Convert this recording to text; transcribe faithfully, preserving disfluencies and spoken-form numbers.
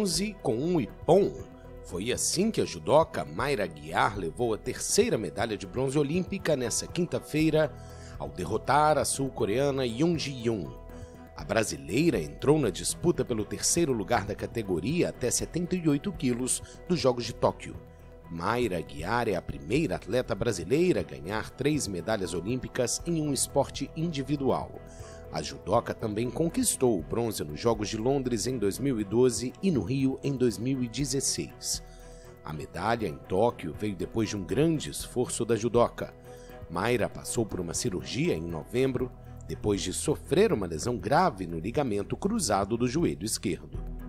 bronze com um ippon. Foi assim que a judoca Mayra Aguiar levou a terceira medalha de bronze olímpica nessa quinta-feira, ao derrotar a sul-coreana Yoon Ji-yoon. A brasileira entrou na disputa pelo terceiro lugar da categoria até setenta e oito quilos dos Jogos de Tóquio. Mayra Aguiar é a primeira atleta brasileira a ganhar três medalhas olímpicas em um esporte individual. A judoca também conquistou o bronze nos Jogos de Londres em dois mil e doze e no Rio em dois mil e dezesseis. A medalha em Tóquio veio depois de um grande esforço da judoca. Mayra passou por uma cirurgia em novembro, depois de sofrer uma lesão grave no ligamento cruzado do joelho esquerdo.